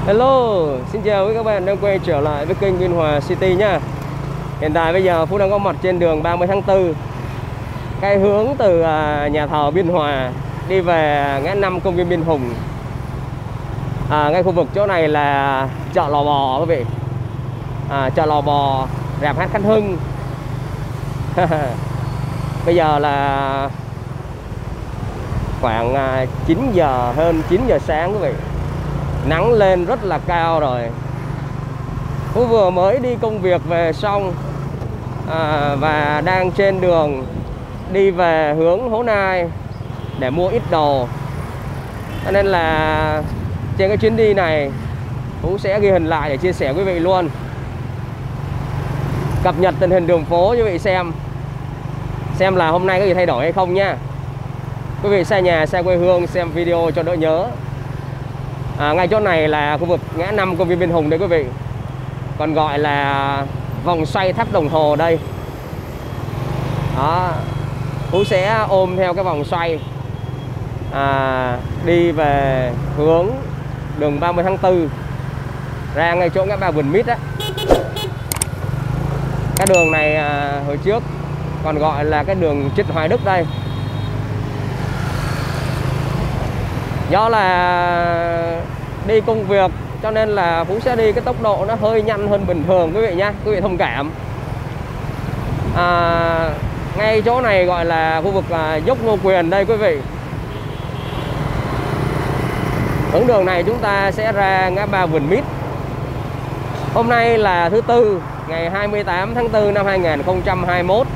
Hello, xin chào các bạn đang quay trở lại với kênh Biên Hòa City nha. Hiện tại bây giờ Phú đang có mặt trên đường 30 tháng 4, cái hướng từ nhà thờ Biên Hòa đi về ngã năm công viên Biên Hùng. Ngay khu vực chỗ này là chợ Lò Bò quý vị. Chợ Lò Bò, rạp hát Khánh Hưng. Bây giờ là khoảng 9 giờ, hơn 9 giờ sáng quý vị. Nắng lên rất là cao rồi. Phú vừa mới đi công việc về xong và đang trên đường đi về hướng Hố Nai để mua ít đồ. Cho nên là trên cái chuyến đi này Phú sẽ ghi hình lại để chia sẻ quý vị luôn, cập nhật tình hình đường phố cho quý vị xem là hôm nay có gì thay đổi hay không nha. Quý vị xa nhà, xa quê hương xem video cho đỡ nhớ. Ngay chỗ này là khu vực ngã năm công viên Biên Hùng đây quý vị, còn gọi là vòng xoay tháp đồng hồ đây. Đó, Phú sẽ ôm theo cái vòng xoay đi về hướng đường 30 tháng 4 ra ngay chỗ ngã ba Vườn Mít á. Cái đường này hồi trước còn gọi là cái đường Trịnh Hoài Đức đây. Do là đi công việc cho nên là Phú sẽ đi cái tốc độ nó hơi nhanh hơn bình thường quý vị nhá, quý vị thông cảm. Ngay chỗ này gọi là khu vực dốc Ngô Quyền đây quý vị. Hướng đường này chúng ta sẽ ra ngã ba Vườn Mít. Hôm nay là thứ Tư, ngày 28 tháng 4 năm 2021.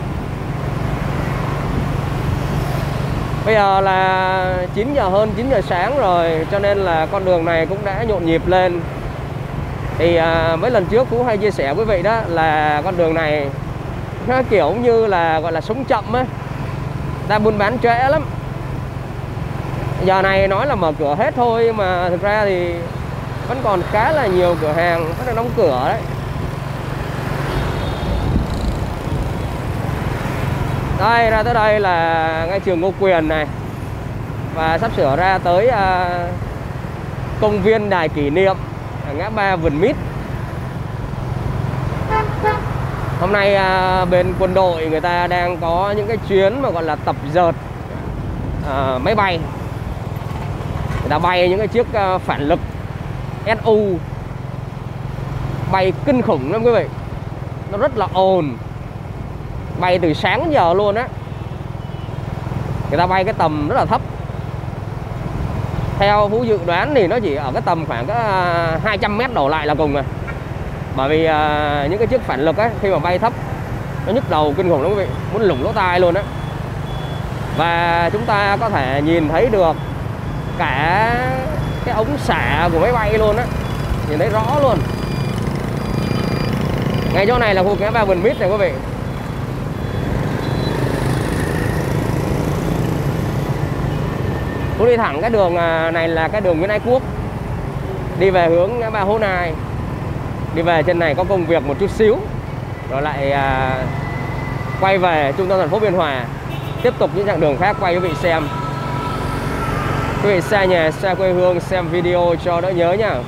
Bây giờ là 9 giờ, hơn 9 giờ sáng rồi, cho nên là con đường này cũng đã nhộn nhịp lên. Thì mấy lần trước Phú hay chia sẻ với quý vị đó là con đường này nó kiểu như là gọi là sống chậm á, ta buôn bán trễ lắm. Giờ này nói là mở cửa hết thôi, nhưng mà thực ra thì vẫn còn khá là nhiều cửa hàng vẫn đang đóng cửa đấy. Đây, ra tới đây là ngay trường Ngô Quyền này, và sắp sửa ra tới công viên Đài Kỷ Niệm ở ngã ba Vườn Mít. Hôm nay bên quân đội người ta đang có những cái chuyến mà gọi là tập dượt máy bay. Người ta bay những cái chiếc phản lực Su, bay kinh khủng lắm quý vị. Nó rất là ồn, bay từ sáng giờ luôn á. Người ta bay cái tầm rất là thấp. Theo Phú dự đoán thì nó chỉ ở cái tầm khoảng có 200 mét đổ lại là cùng rồi. Bởi vì những cái chiếc phản lực ấy, khi mà bay thấp nó nhức đầu kinh khủng lắm quý vị, muốn lủng lỗ tai luôn á. Và chúng ta có thể nhìn thấy được cả cái ống xả của máy bay luôn á, nhìn thấy rõ luôn. Ngay chỗ này là khu ngã ba Vườn Mít này quý vị. Phú đi thẳng cái đường này là cái đường Nguyễn Ái Quốc, đi về hướng ngã ba Hố Nai. Đi về trên này có công việc một chút xíu, rồi lại quay về trung tâm thành phố Biên Hòa, tiếp tục những chặng đường khác quay quý vị xem. Quý vị xa nhà, xa quê hương xem video cho đỡ nhớ nha.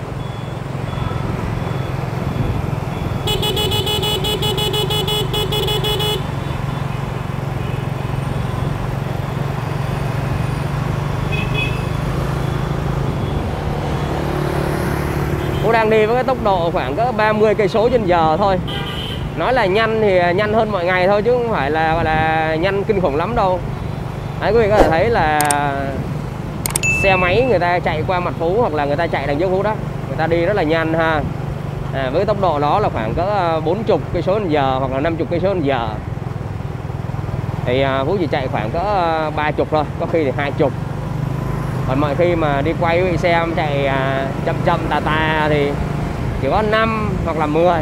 Phú đang đi với cái tốc độ khoảng cỡ 30 cây số trên giờ thôi. Nói là nhanh thì nhanh hơn mọi ngày thôi, chứ không phải là gọi là nhanh kinh khủng lắm đâu. Đấy, quý vị có thể thấy là xe máy người ta chạy qua mặt Phú hoặc là người ta chạy đằng trước Phú đó, người ta đi rất là nhanh ha. Với tốc độ đó là khoảng cỡ 40 cây số trên giờ hoặc là 50 cây số trên giờ. Thì Phú chỉ chạy khoảng cỡ 30 thôi, có khi thì 20. Còn mọi khi mà đi quay quý vị xem chạy chậm chậm tà tà thì chỉ có 5 hoặc là 10.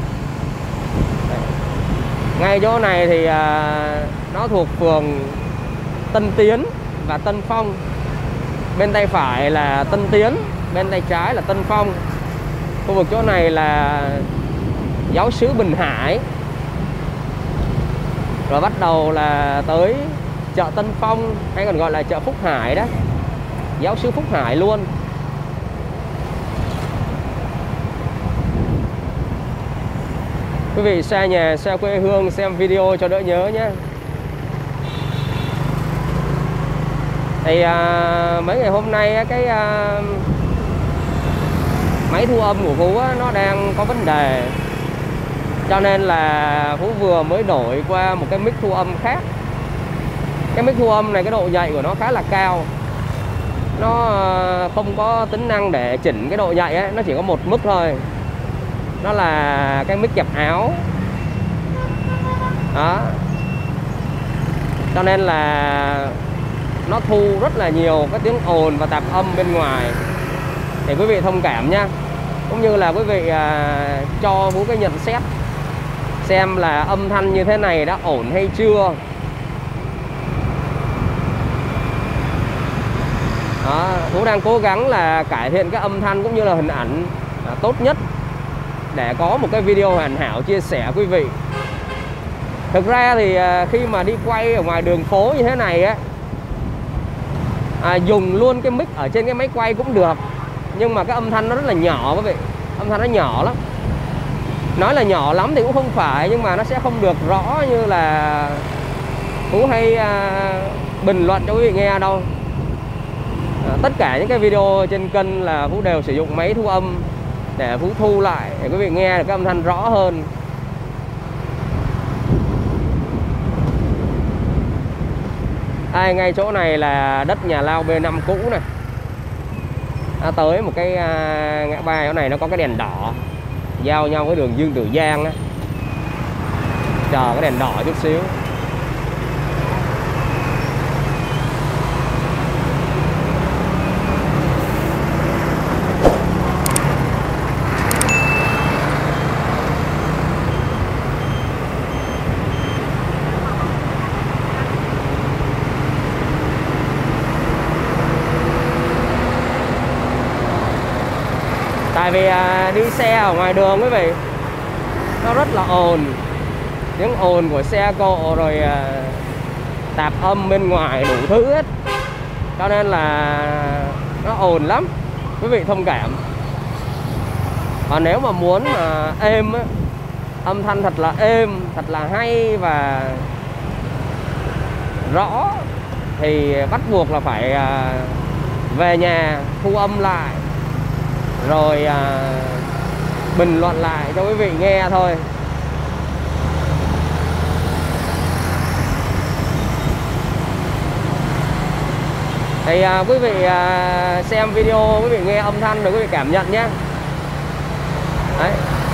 Ngay chỗ này thì nó thuộc phường Tân Tiến và Tân Phong. Bên tay phải là Tân Tiến, bên tay trái là Tân Phong. Khu vực chỗ này là Giáo xứ Bình Hải. Rồi bắt đầu là tới chợ Tân Phong, hay còn gọi là chợ Phúc Hải đó, Giáo xứ Phúc Hải luôn. Quý vị xa nhà, xa quê hương xem video cho đỡ nhớ nhé. Thì mấy ngày hôm nay cái máy thu âm của Phú nó đang có vấn đề, cho nên là Phú vừa mới đổi qua một cái mic thu âm khác. Cái mic thu âm này cái độ nhạy của nó khá là cao, nó không có tính năng để chỉnh cái độ nhạy ấy, nó chỉ có một mức thôi. Nó là cái mic kẹp áo đó, cho nên là nó thu rất là nhiều cái tiếng ồn và tạp âm bên ngoài, để quý vị thông cảm nha. Cũng như là quý vị cho Phú cái nhận xét xem là âm thanh như thế này đã ổn hay chưa. Đó, Phú đang cố gắng là cải thiện cái âm thanh cũng như là hình ảnh tốt nhất để có một cái video hoàn hảo chia sẻ quý vị. Thực ra thì khi mà đi quay ở ngoài đường phố như thế này á, dùng luôn cái mic ở trên cái máy quay cũng được, nhưng mà cái âm thanh nó rất là nhỏ quý vị. Âm thanh nó nhỏ lắm. Nói là nhỏ lắm thì cũng không phải, nhưng mà nó sẽ không được rõ như là Phú hay bình luận cho quý vị nghe đâu. Tất cả những cái video trên kênh là Phú đều sử dụng máy thu âm để Phú thu lại để quý vị nghe được cái âm thanh rõ hơn. Ngay chỗ này là đất nhà lao B5 cũ này. Tới một cái ngã ba chỗ này nó có cái đèn đỏ giao nhau với đường Dương Tử Giang đó. Chờ cái đèn đỏ chút xíu. Tại vì đi xe ở ngoài đường quý vị, nó rất là ồn. Tiếng ồn của xe cộ rồi tạp âm bên ngoài đủ thứ hết, cho nên là nó ồn lắm, quý vị thông cảm. Còn nếu mà muốn mà êm á, âm thanh thật là êm, thật là hay và rõ, thì bắt buộc là phải về nhà thu âm lại rồi bình luận lại cho quý vị nghe thôi. Thì quý vị xem video, quý vị nghe âm thanh rồi quý vị cảm nhận nhé. Đấy.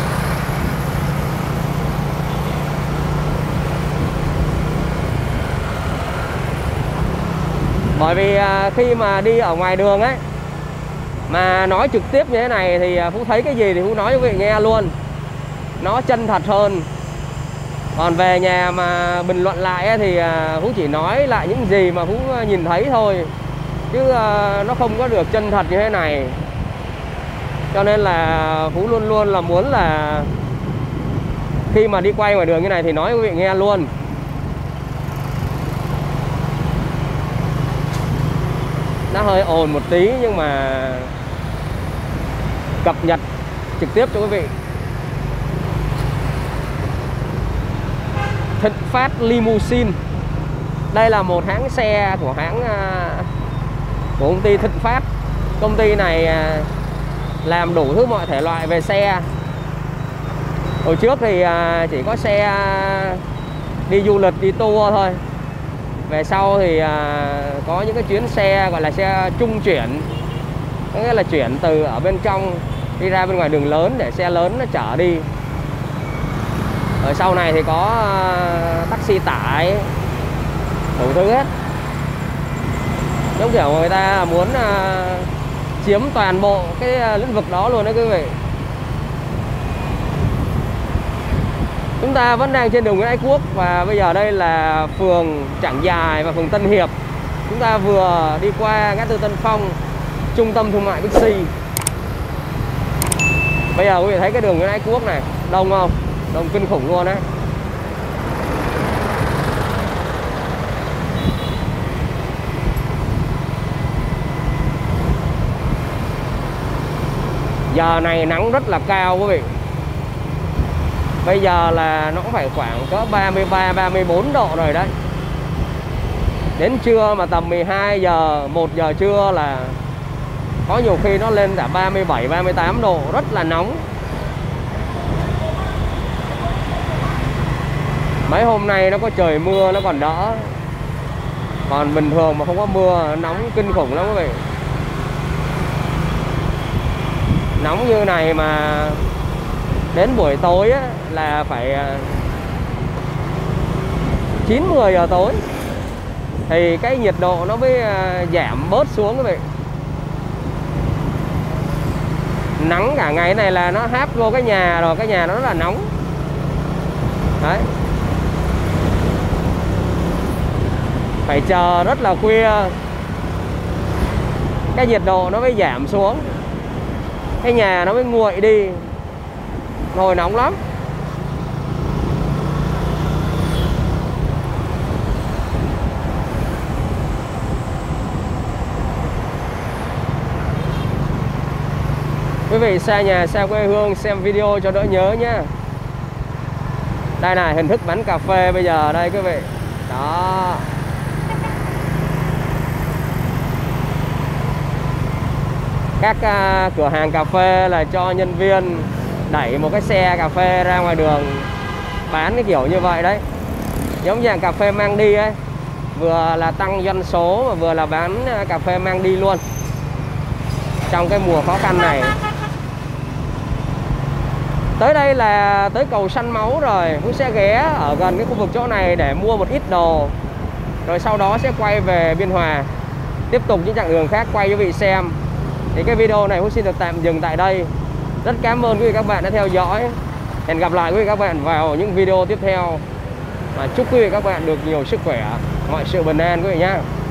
Bởi vì khi mà đi ở ngoài đường ấy, mà nói trực tiếp như thế này thì Phú thấy cái gì thì Phú nói cho quý vị nghe luôn, nó chân thật hơn. Còn về nhà mà bình luận lại ấy, thì Phú chỉ nói lại những gì mà Phú nhìn thấy thôi, chứ nó không có được chân thật như thế này. Cho nên là Phú luôn luôn là muốn là khi mà đi quay ngoài đường như này thì nói cho quý vị nghe luôn. Nó hơi ồn một tí nhưng mà cập nhật trực tiếp cho quý vị. Thịnh Phát Limousine. Đây là một hãng xe của của công ty Thịnh Phát. Công ty này làm đủ thứ mọi thể loại về xe. Hồi trước thì chỉ có xe đi du lịch, đi tour thôi. Về sau thì có những cái chuyến xe gọi là xe trung chuyển, có nghĩa là chuyển từ ở bên trong đi ra bên ngoài đường lớn để xe lớn nó chở đi. Ở sau này thì có taxi tải, đủ thứ hết. Giống kiểu người ta muốn chiếm toàn bộ cái lĩnh vực đó luôn đấy quý vị. Chúng ta vẫn đang trên đường Nguyễn Ái Quốc và bây giờ đây là phường Trảng Giài và phường Tân Hiệp. Chúng ta vừa đi qua ngã tư Tân Phong, trung tâm thương mại Bixi. Bây giờ quý vị thấy cái đường Nguyễn Ái Quốc này đông không? Đông kinh khủng luôn đấy. Giờ này nắng rất là cao quý vị. Bây giờ là nó cũng phải khoảng cỡ 33, 34 độ rồi đấy. Đến trưa mà tầm 12 giờ, 1 giờ trưa là có nhiều khi nó lên cả 37, 38 độ, rất là nóng. Mấy hôm nay nó có trời mưa nó còn đỡ. Còn bình thường mà không có mưa, nóng kinh khủng lắm quý vị. Nóng như này mà đến buổi tối á, là phải 9-10 giờ tối thì cái nhiệt độ nó mới giảm bớt xuống quý vị. Nắng cả ngày này là nó háp vô cái nhà rồi, cái nhà nó rất là nóng. Đấy. Phải chờ rất là khuya cái nhiệt độ nó mới giảm xuống, cái nhà nó mới nguội đi. Nồi nóng lắm. Quý vị xa nhà, xa quê hương xem video cho đỡ nhớ nhé. Đây này, hình thức bán cà phê bây giờ đây quý vị. Đó. Các cửa hàng cà phê là cho nhân viên đẩy một cái xe cà phê ra ngoài đường bán cái kiểu như vậy đấy. Giống dạng cà phê mang đi ấy. Vừa là tăng doanh số mà vừa là bán cà phê mang đi luôn trong cái mùa khó khăn này. Tới đây là tới cầu Săn Máu rồi, cũng sẽ ghé ở gần cái khu vực chỗ này để mua một ít đồ. Rồi sau đó sẽ quay về Biên Hòa, tiếp tục những chặng đường khác quay cho quý vị xem. Thì cái video này cũng xin được tạm dừng tại đây. Rất cảm ơn quý vị các bạn đã theo dõi. Hẹn gặp lại quý vị các bạn vào những video tiếp theo. Và chúc quý vị các bạn được nhiều sức khỏe, mọi sự bình an quý vị nhé.